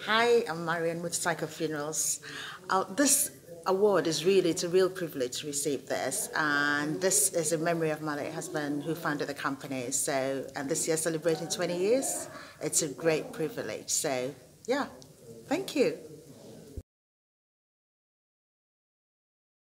Hi, I'm Marian with Psycho Funerals. This award is really, it's a real privilege to receive this, and this is in memory of my late husband who founded the company. So, and this year celebrating 20 years, it's a great privilege. So, yeah, thank you.